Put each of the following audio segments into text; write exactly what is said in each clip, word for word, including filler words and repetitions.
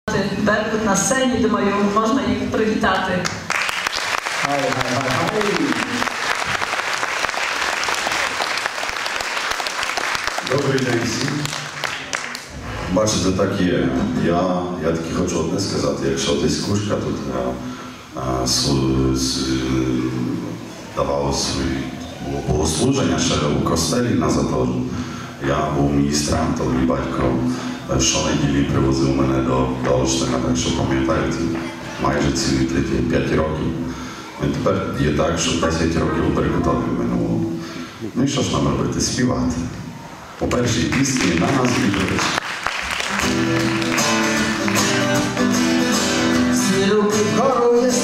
Беркут на сцені, думаю, можна їх привітати. Хай, хай, хай, хай. Добрий день всім. Бачите, так є. Я, я таки хочу одне сказати, якщо десь Кушка тут а, а, с, с, давала свої богослуження ще у костелі на Заторжу. Я був міністрантом, мій батько щонеділі привозив мене до, до Олштина, так що пам'ятаєте, майже цілі п'ять років. І тепер є так, що десять років у Беркутові минуло. Ну і що ж нам робити? Співати. У першій пісні на нас відповідь. Всі руки вгору є.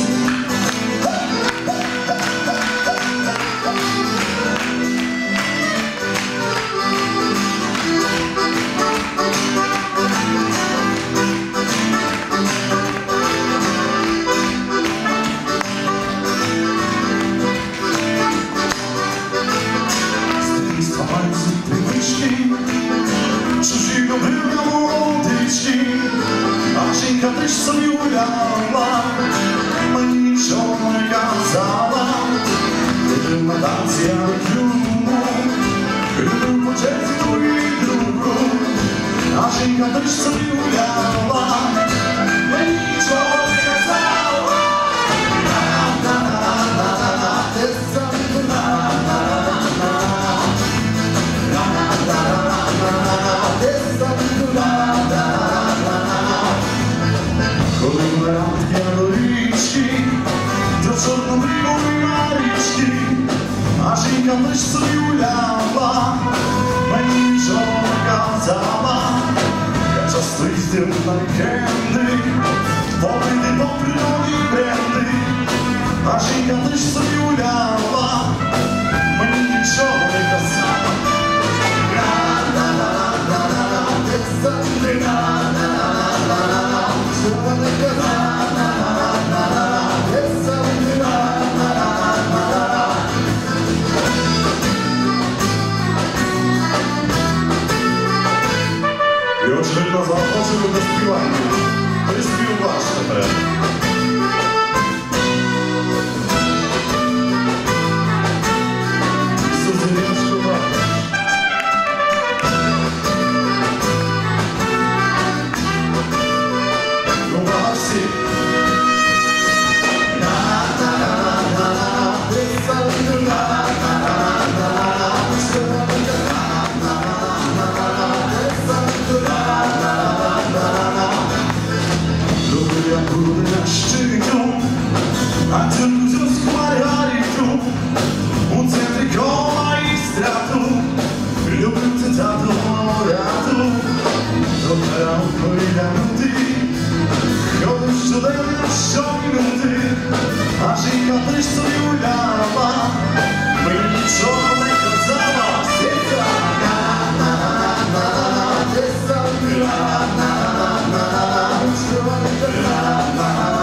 Жінка ти ж собі уляла, мені нічого не казала. Ти на танці я люблю, люблю по черзі твою другу. А жінка ти ж собі уляла, мені нічого не казала. На-на-на-на-на-на, ти собі на-на-на-на-на, на-на-на-на-на-на, ти собі на-на-на-на-на. Коли ми ранки до річки, до чорнобривої річки, а жінка лиш собі уляла, мені нічого не казала. Я часто їздив на вікенди, попити попри нові бренди, а жінка лиш собі уляла, мені нічого не казала. На-на-на-на-на-на, ти завжди на-на-на-на-на-на. І очевидно заохочено до співання. Приспів ваш тепер. Сузирячко бабусь. Ну, бабусі. А тільки зв'язку Маргариту, у центрі кола і страту, люблю цитату моряту, до караоку глянути, ходиш щоденно щомінути, а жінка лиш собі уляла, мені нічого не казала, сіка, на-на-на-на-на-на, ти собі на-на-на-на-на-на, нічого не казала.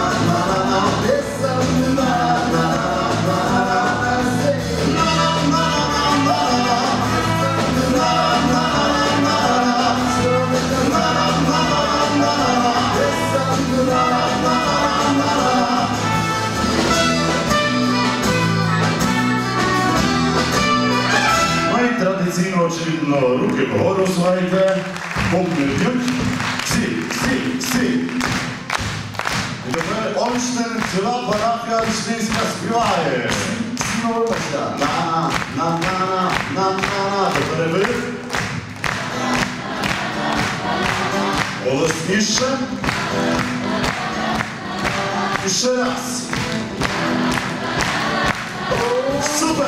Традиційно, очевидно, руки вгору слайте, пумпни б'ють, всі, всі, всі. І тепер Ольштин, ціла парафія Ольштинська співає. Снувся, на, на, на, на, на, на, тепер ви. Голосніше. І ще раз. Супер!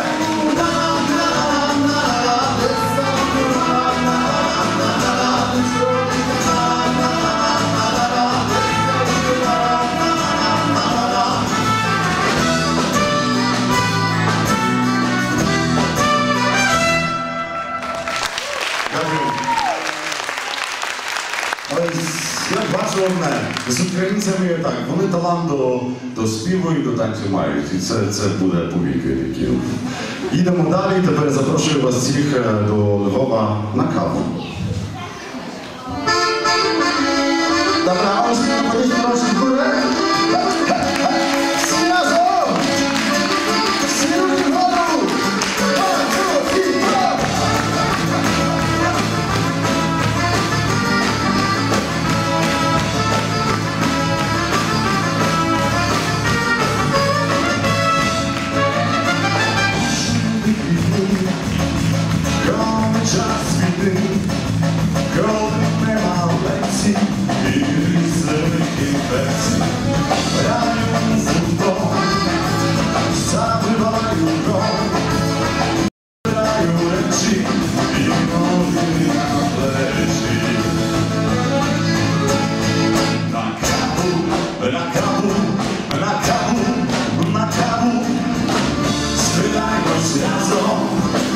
Я бачу одне, з українцями так, вони талант до, до співу і до танцю мають, і це, це буде повіки такі. Їдемо далі, тепер запрошую вас всіх до Львова на каву. Dobra, on podnieśmy proszę w górę. Wszyscy razem! Wszyscy ruchy wodą! One, two, three, four! Gony czas winy, gony nie ma lekcji i ryzyk infekcji. Ranią złotą, zapływają go, zbierają ręci i nogi na pleci. Na kawu, na kawu, na kawu, na kawu, zbierajmy się razem.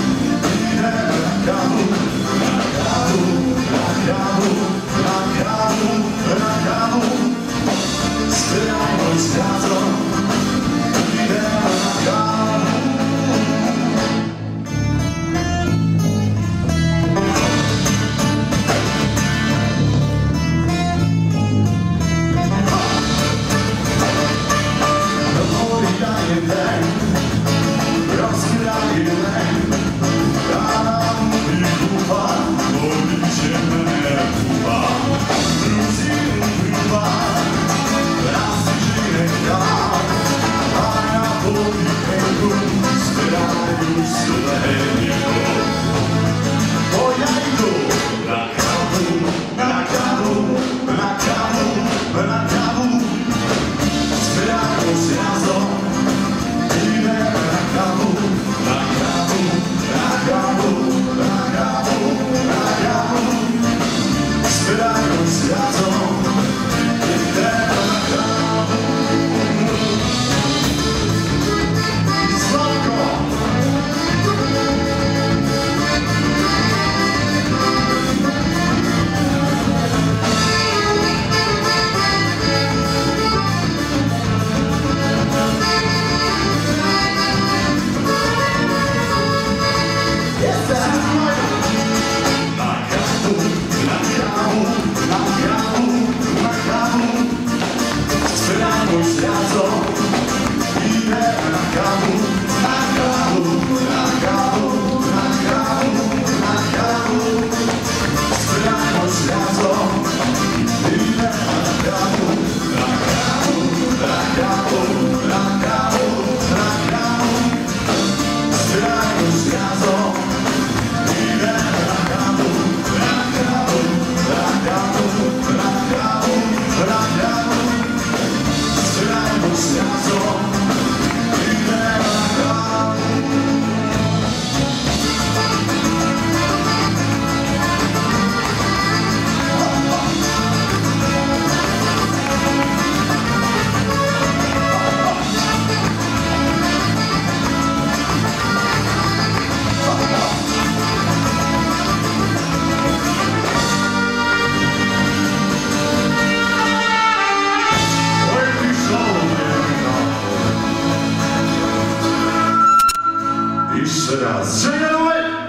Jeszcze raz, że ja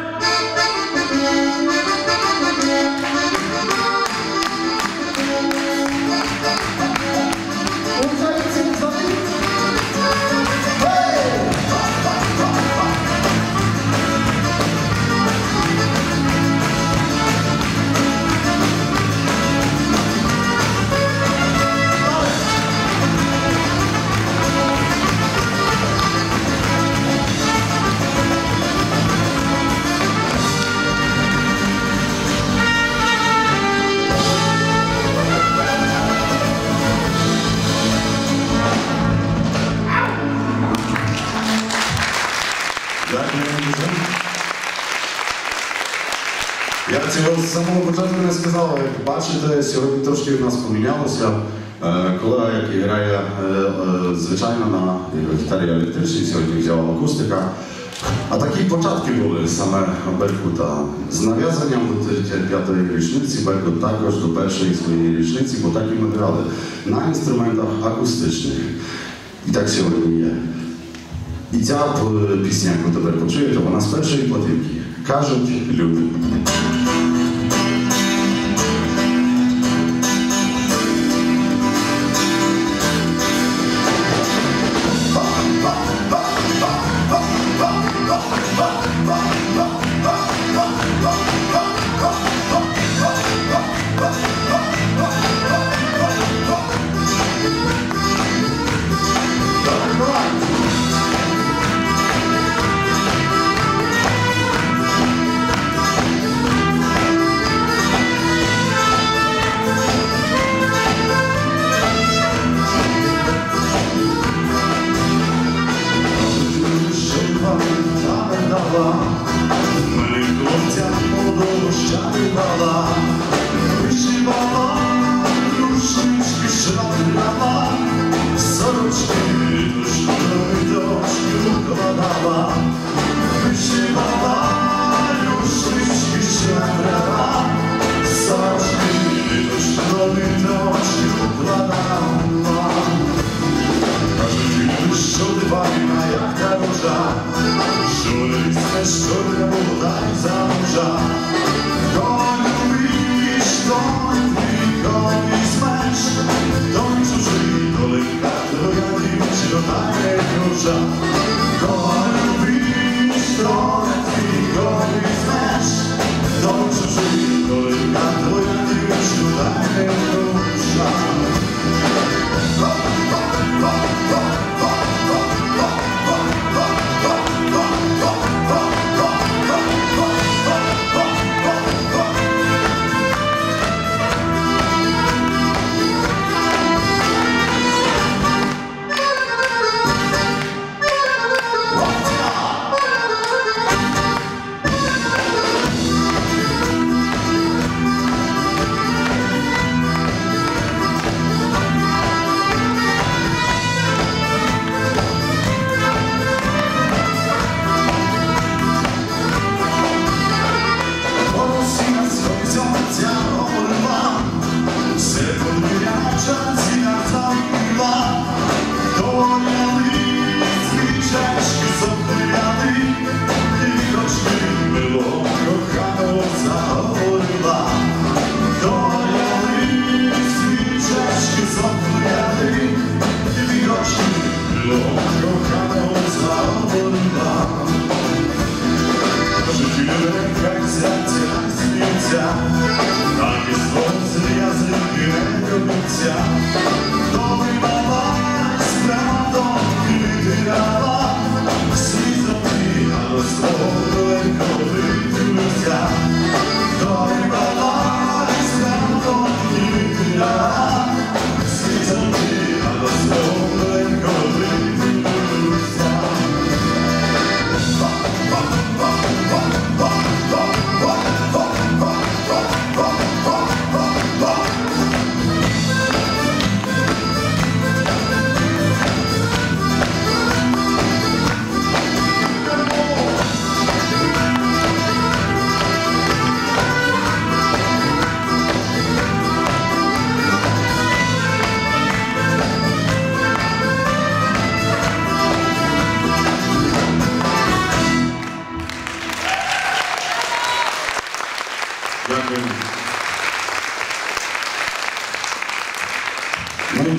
Я цього з самого початку не сказав, як бачите, сьогодні трошки в нас помінялося. Колега, який грає, звичайно, на гітарі електричній, сьогодні взяв акустика. А такі початки були саме Беркута. З нав'язанням до тридцять п'ятої річниці Беркут також до першої своєї річниці, бо так і ми грали на інструментах акустичних. І так сьогодні є. І ця пісня, яку тепер почуєте, вона з першої платинки. Кажуть люди.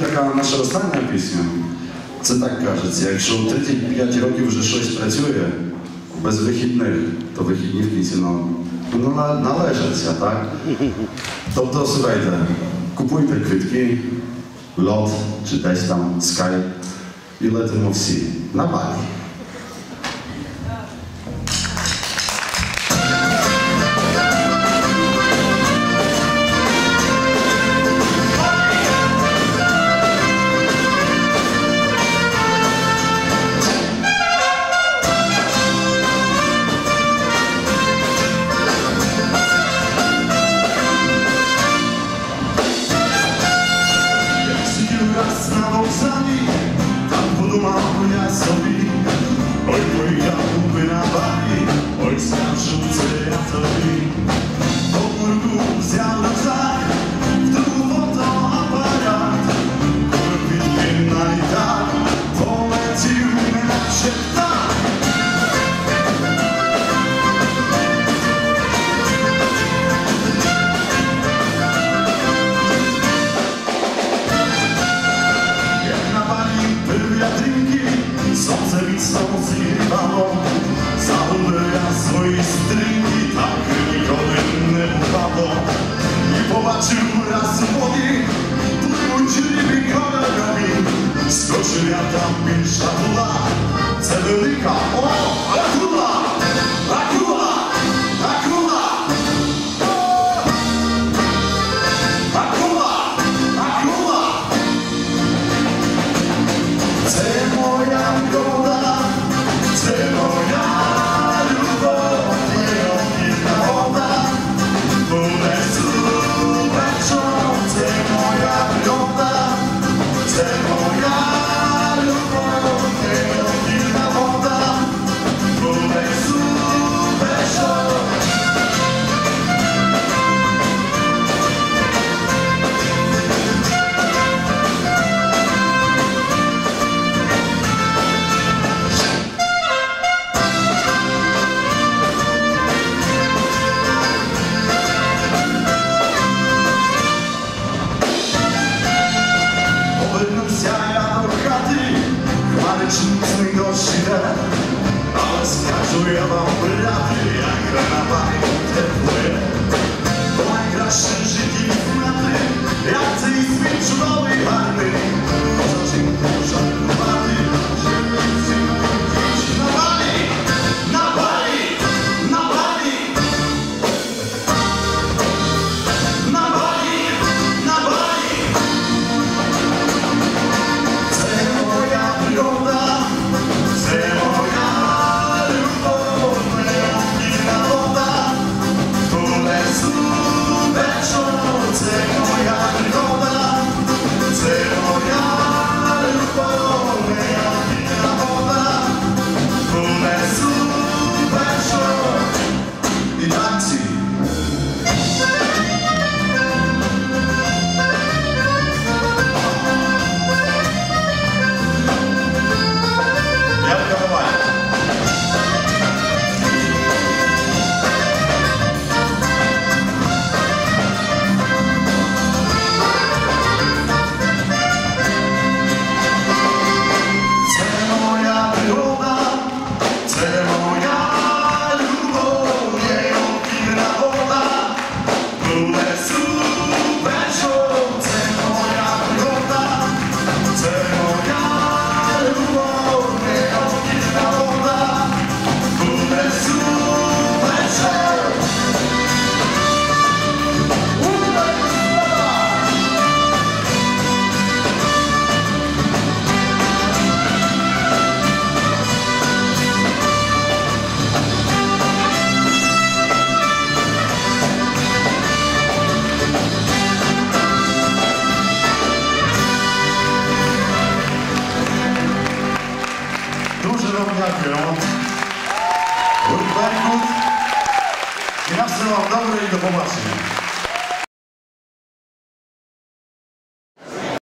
така наша остання пісня. Це так кажеться, якщо тридцять п'ять років вже щось працює без вихідних, то вихідні в кінці нам ну, належаться, так? Тобто, слухайте, купуйте квитки, лот чи десь там скайп і летимо всі на Балі. Oj, pojechałby na Bali, oj, skarżył cyjatowi. Po murku zjadł tak, w dół fotoaparat. Kupił na i tak, polecił na się tak. Jak na Bali były jadrinki, słońce micną zjebało. Zabrała swoje stringi, tak nikogo nie upadło. I popatrzył raz w młody, podbudzili kolorowi. Skoczył ja tam pierwsza kula, cebulika, o, a kula, a kula, a kula. A kula, a kula. Це моя врода, це моя любов, необхідна вода, унесу вечором. Це моя врода, це моя любов, необхідна вода, унесу вечором. Maryczny gościwe, ale skażuję wam braty, jak na Bali tepluje. To najgraższe życie i znaty, jak ty i swój czudowy barwy. Poza czym pożarkowany, że nic nie dzieci na Bali, na Bali, na Bali. Na Bali, na Bali. Це моя природа, це моя любов, необхідна вода, унесу вечором. Це моя природа, це моя любов, необхідна вода, унесу вечором. І танці. Як давай. Це моя природа, це моя любов, необхідна вода, унесу вечором. Це моя природа, це моя любов, необхідна вода, унесу вечором. Дуже вам дякую. Гурт Беркут. І на все вам добре і до побачення.